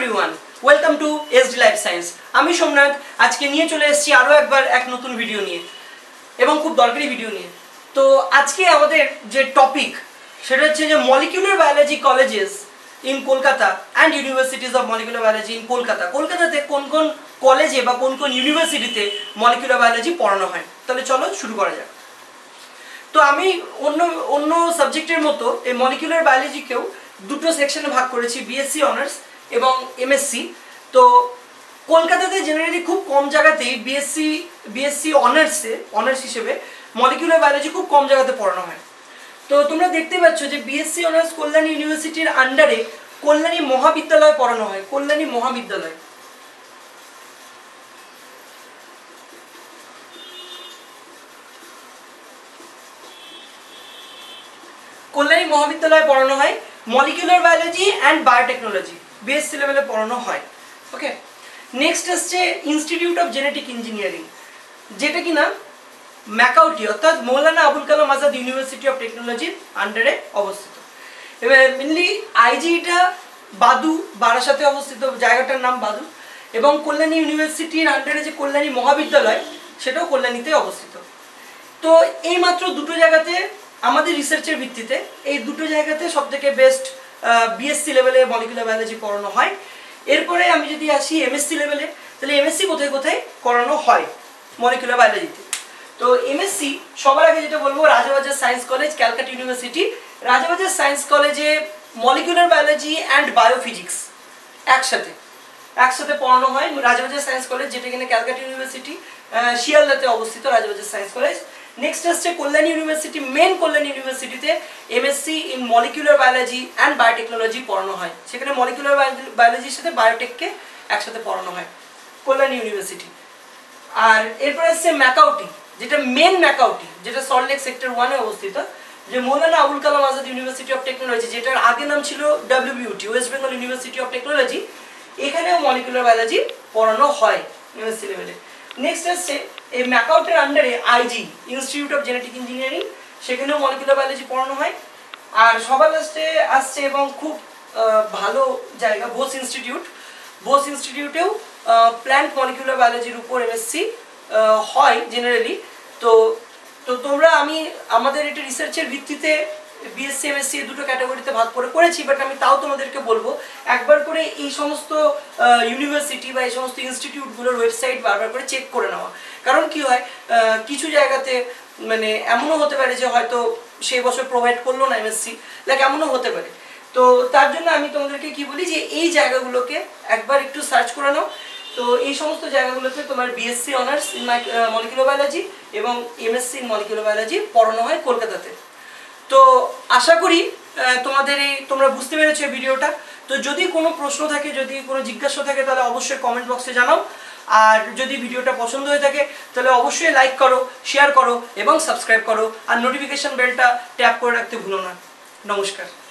Everyone, welcome to SD life science. আমি সোমনাথ আজকে নিয়ে চলে এসেছি আরও একবার এক নতুন ভিডিও নিয়ে এবং খুব দরকারি ভিডিও নিয়ে। তো আজকে আমাদের যে টপিক সেটা হচ্ছে যে molecular biology colleges in Kolkata and universities of molecular biology in Kolkata. কলকাতাতে কোন কোন কলেজে বা কোন কোন ইউনিভার্সিটিতে মলিকুলার বায়োলজি পড়ানো হয়। তাহলে চলো শুরু করা যাক। তো আমি অন্য সাবজেক্টের মতো এই মলিকুলার বায়োলজিকেও দুটো সেকশনে ভাগ করেছি, বিএসসি অনার্স এবং এমএসসি। তো কলকাতাতে জেনারেলি খুব কম জায়গাতেই বিএসসি অনার্স হিসেবে মলিকুলার বায়োলজি খুব কম জায়গাতে পড়ানো হয়। তো তোমরা দেখতে পাচ্ছ যে বিএসসি অনার্স কল্যাণী ইউনিভার্সিটির আন্ডারে কল্যাণী মহাবিদ্যালয় পড়ানো হয়। কল্যাণী মহাবিদ্যালয়, কল্যাণী মহাবিদ্যালয়ে পড়ানো হয় molecular biology and biotechnology, BSc লেভেলে পড়ানো হয়। ওকে, নেক্সট আসছে ইনস্টিটিউট অফ জেনেটিক ইঞ্জিনিয়ারিং, যেটা কিনা ম্যাকাউটি অর্থাৎ মৌলানা আবুল কালাম আজাদ ইউনিভার্সিটি অফ টেকনোলজির আন্ডারে অবস্থিত। এবার মেনলি আইজিটা বারাসাতে অবস্থিত, জায়গাটার নাম বাদু, এবং কল্যাণী ইউনিভার্সিটির আন্ডারে যে কল্যাণী মহাবিদ্যালয় সেটাও কল্যাণীতে অবস্থিত। তো এই মাত্র দুটো জায়গাতে আমাদের রিসার্চের ভিত্তিতে এই দুটো জায়গাতে সবথেকে বেস্ট বিএসসি লেভেলে মলিকুলার বায়োলজি পড়ানো হয়। এরপরে আমি যদি আসি এমএসসি লেভেলে, তাহলে এমএসসি কোথায় কোথায় করানো হয় মলিকুলার বায়োলজিতে। তো এমএসসি সবার আগে যেটা বলবো, Rajabazar science college, Calcutta university. Rajabazar science কলেজে মলিকুলার বায়োলজি অ্যান্ড বায়োফিজিক্স একসাথে পড়ানো হয়। রাজাবাজার সায়েন্স কলেজ, যেটা কিনা ক্যালকাটা ইউনিভার্সিটি শিয়ালদাতে অবস্থিত, রাজাবাজার সায়েন্স কলেজ। নেক্সট আসছে কল্যাণী ইউনিভার্সিটি, মেন কল্যাণী ইউনিভার্সিটিতে MSc in molecular biology and biotechnology পড়ানো হয়। সেখানে মলিকুলার বায়োলজির সাথে বায়োটেককে একসাথে পড়ানো হয় কল্যাণী ইউনিভার্সিটি। আর এরপর আসছে ম্যাকাউটি, যেটা মেন ম্যাকাউটি, যেটা সল্টলেক সেক্টর 1-এ অবস্থিত, যে Maulana Abul Kalam Azad university of technology, যেটার আগে নাম ছিল WBUT, West Bengal university of technology. এখানেও মলিকুলার বায়োলজি পড়ানো হয় এমএসসি লেভেলে। নেক্সট আসছে এই ম্যাকাউটের আন্ডারে IG, institute of genetic engineering, সেখানেও মলিকুলার বায়োলজি পড়ানো হয়। আর সবার লাস্টে আসছে এবং খুব ভালো জায়গা বোস ইনস্টিটিউটেও প্ল্যান্ট মলিকুলার বায়োলজির উপর এমএসসি হয় জেনারেলি। তো তোমরা আমাদের এটা রিসার্চের ভিত্তিতে বিএসসি এমএসসি দুটো ক্যাটাগরিতে ভাগ করেছি, বাট আমি তাও তোমাদেরকে বলবো একবার করে এই সমস্ত ইউনিভার্সিটি বা এই সমস্ত ইনস্টিটিউটগুলোর ওয়েবসাইট বারবার করে চেক করে নেওয়া। কারণ কি হয়, কিছু জায়গাতে মানে এমনও হতে পারে যে হয়তো সেই বছর প্রোভাইড করলো না এমএসসি, এমনও হতে পারে। তো তার জন্য আমি তোমাদেরকে কি বলি যে এই জায়গাগুলোকে একবার একটু সার্চ করে নাও। তো এই সমস্ত জায়গাগুলোতে তোমার BSc honours in molecular biology এবং এমএসসি ইন মলিকুলার বায়োলজি পড়ানো হয় কলকাতাতে। তো আশা করি তোমরা বুঝতে পেরেছো এই ভিডিওটা। তো যদি কোনো প্রশ্ন থাকে, যদি কোনো জিজ্ঞাসা থাকে, তাহলে অবশ্যই কমেন্ট বক্সে জানাও। আর যদি ভিডিওটা পছন্দ হয়ে থাকে তাহলে অবশ্যই লাইক করো, শেয়ার করো এবং সাবস্ক্রাইব করো, আর নোটিফিকেশন বেলটা ট্যাপ করে রাখতে ভুলো না। নমস্কার।